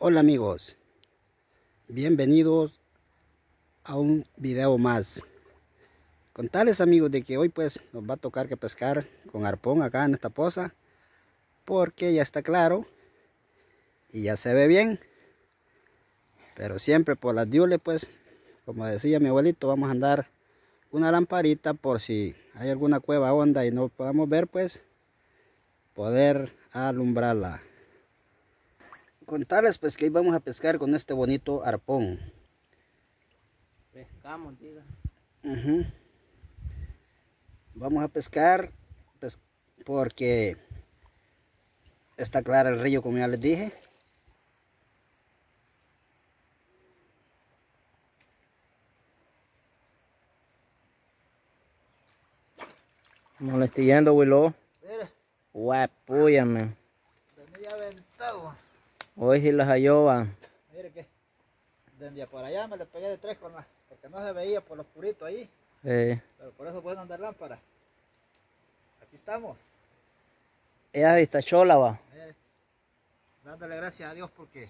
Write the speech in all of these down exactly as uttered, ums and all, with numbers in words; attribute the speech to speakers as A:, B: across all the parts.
A: Hola amigos, bienvenidos a un video más. Contarles amigos de que hoy pues nos va a tocar que pescar con arpón acá en esta poza, porque ya está claro y ya se ve bien, pero siempre por las diules pues, como decía mi abuelito, vamos a andar una lamparita por si hay alguna cueva honda y no podamos ver, pues poder alumbrarla. Contarles pues que hoy vamos a pescar con este bonito arpón.
B: Pescamos, diga.
A: Uh-huh. Vamos a pescar pues, porque está claro el río, como ya les dije.
B: No le estoy yendo, Willow.
A: Mire,
B: Guapúyame.
A: venía aventado.
B: Hoy sí las halló, va.
A: Mire que desde por allá me le pegué de tres con la, porque no se veía por lo oscurito ahí.
B: Eh,
A: Pero por eso pueden andar lámpara. Aquí estamos.
B: ella está chola, va.
A: Mire, dándole gracias a Dios porque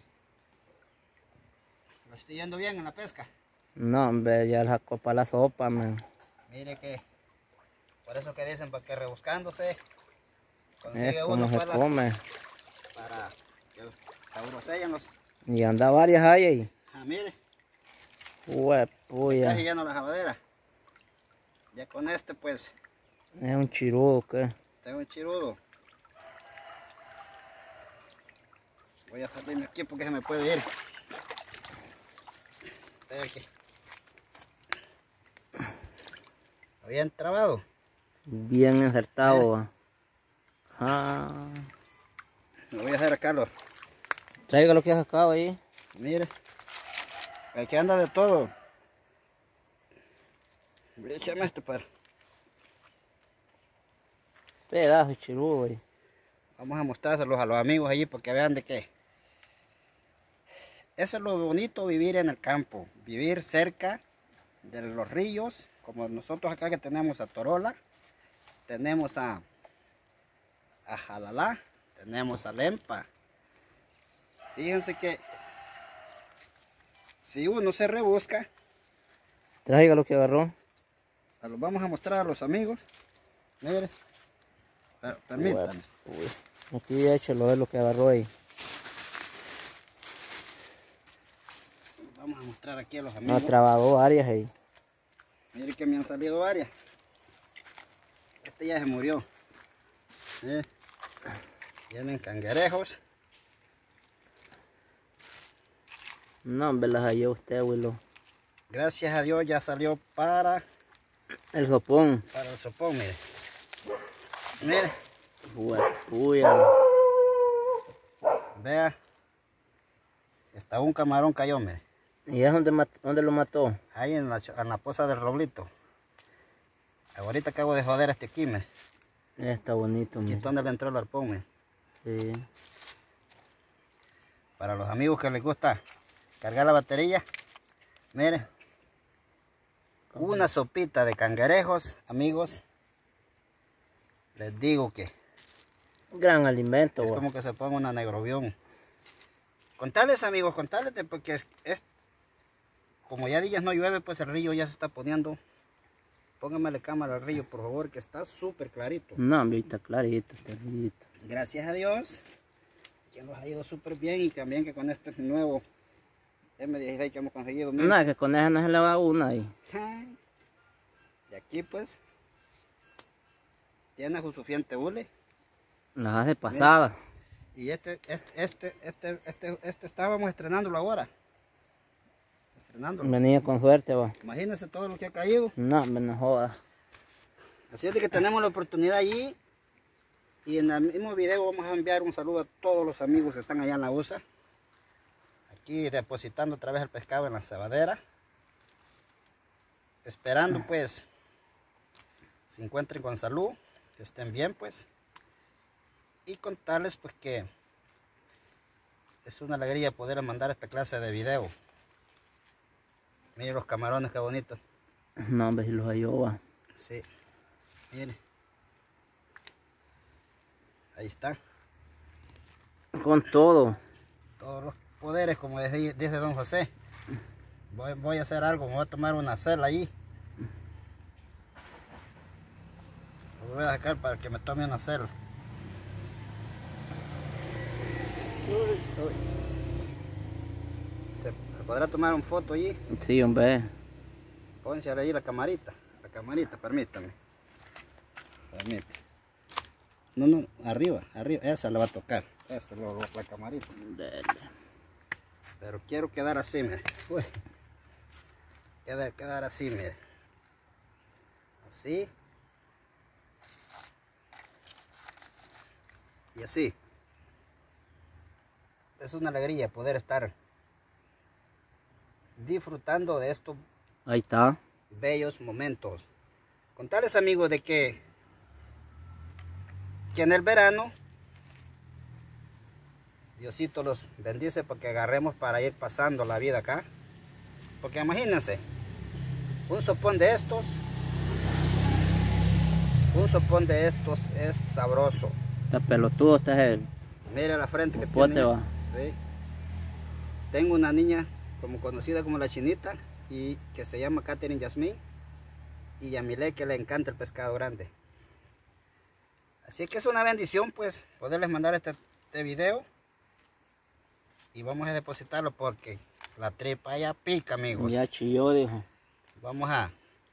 A: lo estoy yendo bien en la pesca.
B: No, hombre, ya la sacó para la sopa, man.
A: Mire que por eso que dicen porque rebuscándose consigue
B: Es
A: uno
B: como se
A: para,
B: come.
A: para que sabroseen los.
B: Y anda varias ahí. ahí.
A: Ah, mire.
B: Guapuya.
A: Casi lleno la jabadera. Ya con este pues
B: Es un chirudo, ¿qué?
A: tengo un chirudo. Voy a salirme aquí porque se me puede ir. Espera aquí. Está bien trabado.
B: Bien insertado, va. Ah.
A: Lo voy a hacer acá, lo.
B: Traiga lo que ha sacado ahí.
A: Mire. Aquí anda de todo. Voy a echarme esto para.
B: Pedazo de chirudo, ahí.
A: Vamos a mostrárselos a los amigos allí porque vean de qué. Eso es lo bonito, vivir en el campo, vivir cerca de los ríos, como nosotros acá que tenemos a Torola, tenemos a, a Jalalá, tenemos a Lempa. Fíjense que si uno se rebusca,
B: Traiga lo que agarró.
A: se los vamos a mostrar a los amigos. Mire, per- permítanme.
B: Guapuya. Aquí échelo, ver lo que agarró ahí.
A: Vamos a mostrar aquí a los
B: No,
A: amigos.
B: ha trabado varias ahí.
A: Mire que me han salido varias. Este ya se murió. ¿Eh? Tienen cangrejos.
B: No, hombre, las halló usted, Willow.
A: Gracias a Dios ya salió para,
B: El sopón.
A: para el sopón, mire. Mire,
B: Guapuya.
A: vea. Hasta un camarón cayó, mire.
B: ¿Y es donde, mat- dónde lo mató?
A: Ahí en la, ch- en la poza del roblito. Ahorita acabo de joder a este aquí, mire.
B: Está bonito,
A: Aquí
B: mira.
A: es donde le entró el arpón, mire.
B: Sí.
A: Para los amigos que les gusta cargar la batería, mire. Una sopita de cangrejos, amigos. Les digo que
B: Gran alimento,
A: es
B: guau.
A: como que se ponga una negrobión. Contarles amigos, contarles de porque es, es como ya días no llueve, pues el río ya se está poniendo. Pónganmele cámara al río, por favor, que está súper clarito.
B: No, hombre, está clarito, está clarito.
A: Gracias a Dios, que nos ha ido súper bien y también que con este nuevo eme dieciséis que hemos conseguido. miren.
B: No, es que con esa no se le va una ahí.
A: Y aquí pues tiene su suficiente hule.
B: Las hace pasadas.
A: Y este, este, este, este, este, este estábamos estrenándolo ahora. Estrenándolo.
B: Venía con suerte, va.
A: Imagínense todo lo que ha caído.
B: No, hombre, no joda.
A: Así es de que tenemos la oportunidad allí. Y en el mismo video vamos a enviar un saludo a todos los amigos que están allá en la U S A. Aquí depositando otra vez el pescado en la cebadera. Esperando pues se encuentren con salud, que estén bien pues. Y contarles pues que es una alegría poder mandar esta clase de video. Miren los camarones, qué bonitos.
B: No, hombre, si los halló, va.
A: Sí, miren. Ahí está.
B: Con todo.
A: Todos los poderes, como dice, dice don José. Voy, voy a hacer algo, me voy a tomar una cela allí. Lo voy a sacar para que me tome una cela. Uy, uy. ¿Se, ¿Se podrá tomar una foto allí?
B: Sí, hombre.
A: Pónganse ahí la camarita. La camarita, permítame. Permítame. No, no, arriba, arriba. Esa la va a tocar. Esa es la, la camarita.
B: Dale.
A: Pero quiero quedar así, mire. Uy. Quedar, quedar así, mire. Así. Y así. Es una alegría poder estar disfrutando de estos
B: Ahí está.
A: bellos momentos. Contarles, amigos, de que, que en el verano Diosito los bendice para que agarremos para ir pasando la vida acá. Porque imagínense, un sopón de estos, un sopón de estos es sabroso.
B: Está pelotudo, está el...
A: Mira la frente que
B: Popote
A: tiene.
B: va.
A: Sí. Tengo una niña como conocida como la Chinita y que se llama Catherine Yasmín, y Yamile, que le encanta el pescado grande. Así que es una bendición pues poderles mandar este, este video, y vamos a depositarlo porque la tripa ya pica, amigos.
B: Ya chilló, dijo.
A: Vamos a,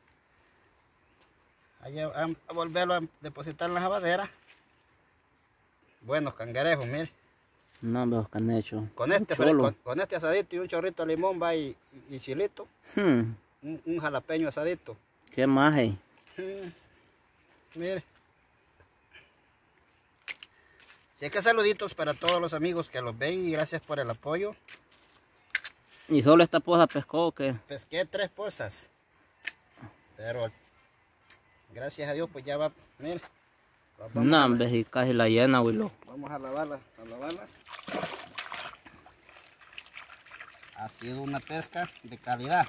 A: a, a, a volverlo a depositar en la jabadera. Buenos cangrejos, mire.
B: No, veo que han hecho.
A: Con este,
B: Cholo.
A: con, con este asadito y un chorrito de limón va y, y, y chilito.
B: Hmm.
A: Un, un jalapeño asadito.
B: ¿Qué más hay?
A: Mm, mire. Así que saluditos para todos los amigos que los ven y gracias por el apoyo.
B: ¿Y solo esta poza pescó o qué?
A: Pesqué tres pozas. Pero gracias a Dios pues ya va, mire. Vamos
B: No,
A: a-
B: hombre, si casi la llena, abuelo.
A: Vamos a lavarlas, a lavarlas. Ha sido una pesca de calidad.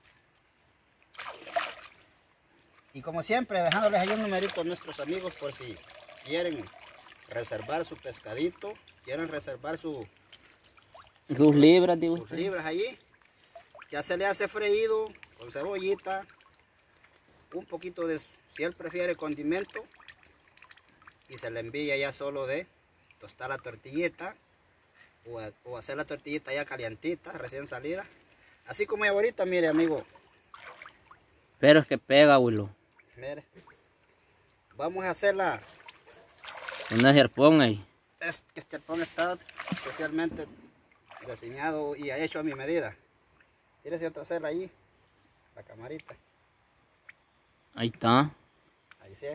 A: Y como siempre, dejándoles ahí un numerito a nuestros amigos por si quieren reservar su pescadito, quieren reservar su,
B: Sus libras, digo
A: sus
B: usted.
A: libras allí. Ya se le hace freído con cebollita, un poquito de, si él prefiere, condimento, y se le envía ya solo de tostar la tortillita o, a- o hacer la tortillita ya calientita, recién salida. Así como ahorita, mire, amigo,
B: Pero es que pega, abuelo.
A: mire. Vamos a hacerla.
B: Una arpón ahí.
A: Es que este pan está especialmente diseñado y hecho a mi medida. Tírese otra cera allí, la camarita.
B: Ahí está.
A: Ahí sí.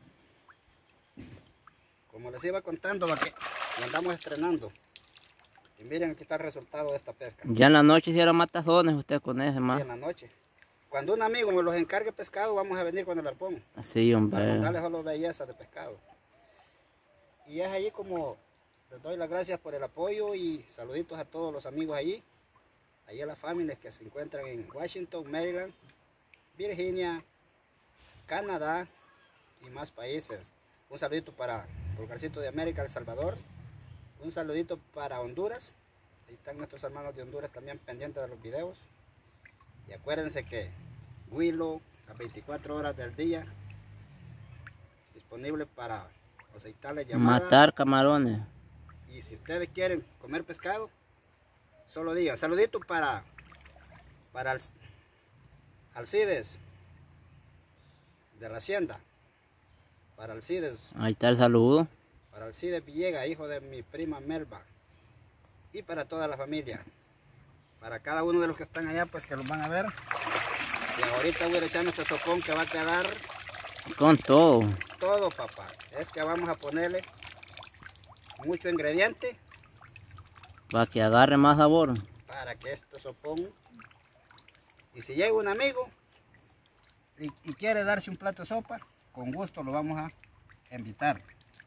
A: Como les iba contando, va que lo andamos estrenando. Y miren, aquí está el resultado de esta pesca.
B: Ya en la noche hicieron matazones usted con ese,
A: Sí,
B: más.
A: en la noche. Cuando un amigo me los encargue pescado, vamos a venir con el arpón.
B: Así,
A: Para
B: hombre.
A: contarles solo belleza de pescado. Y es allí como les doy las gracias por el apoyo y saluditos a todos los amigos allí. Allí a las familias que se encuentran en Washington, Maryland, Virginia, Canadá y más países. Un saludito para Pulgarcito de América, El Salvador. Un saludito para Honduras. Ahí están nuestros hermanos de Honduras también pendientes de los videos. Y acuérdense que Willow, las veinticuatro horas del día, disponible para aceitarles llamadas.
B: Matar camarones.
A: Y si ustedes quieren comer pescado, solo digan. Saludito para, para Al- Alcides de la Hacienda. Para Alcides,
B: Ahí está el saludo.
A: para Alcides Villegas, hijo de mi prima Melba. Y para toda la familia. Para cada uno de los que están allá, pues que los van a ver. Y ahorita voy a echar nuestro sopón que va a quedar
B: Con todo.
A: todo, papá. Es que vamos a ponerle mucho ingrediente
B: Para que agarre más sabor.
A: para que este sopón, y si llega un amigo y, y quiere darse un plato de sopa, con gusto lo vamos a invitar.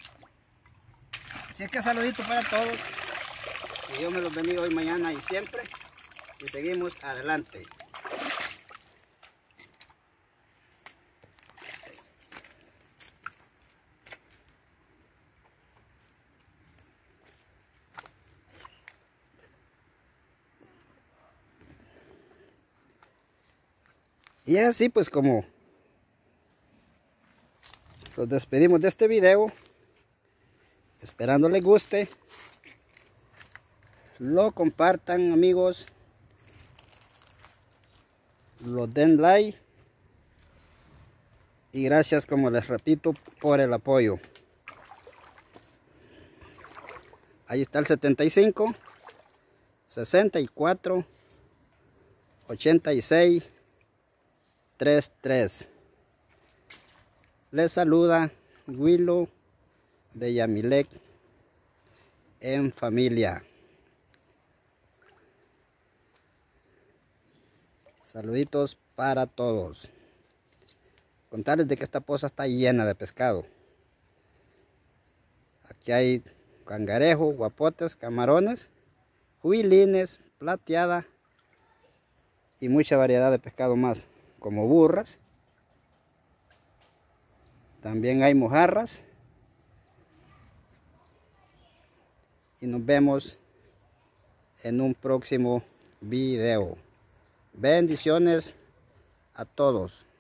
A: Así que saludito para todos, que Dios me los bendiga hoy, mañana y siempre, y seguimos adelante. Y así pues como nos despedimos de este video, esperando les guste, lo compartan amigos, lo den like y gracias, como les repito, por el apoyo. Ahí está el setenta y cinco, sesenta y cuatro, ochenta y seis, treinta y tres. Les saluda Willow de Yamilec en familia. Saluditos para todos. Contarles de que esta poza está llena de pescado. Aquí hay cangrejos, guapotes, camarones, huilines, plateada y mucha variedad de pescado más, como burras. También hay mojarras. Y nos vemos en un próximo video. Bendiciones a todos.